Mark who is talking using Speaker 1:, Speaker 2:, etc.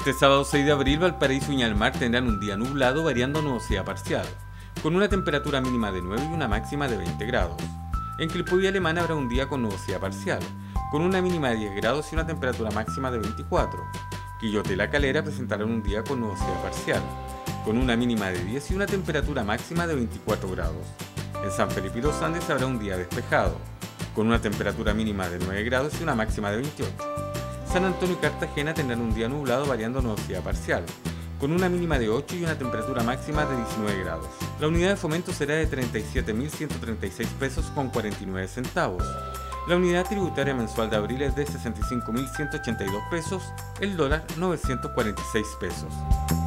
Speaker 1: Este sábado 6 de abril, Valparaíso y Ñalmar tendrán un día nublado variando a nubosidad parcial, con una temperatura mínima de 9 y una máxima de 20 grados. En Quilpué y Alemán habrá un día con nubosidad parcial, con una mínima de 10 grados y una temperatura máxima de 24. Quillota y La Calera presentarán un día con nubosidad parcial, con una mínima de 10 y una temperatura máxima de 24 grados. En San Felipe y Los Andes habrá un día despejado, con una temperatura mínima de 9 grados y una máxima de 28. San Antonio y Cartagena tendrán un día nublado variando a nubosidad parcial, con una mínima de 8 y una temperatura máxima de 19 grados. La unidad de fomento será de 37.136 pesos con 49 centavos. La unidad tributaria mensual de abril es de 65.182 pesos, el dólar 946 pesos.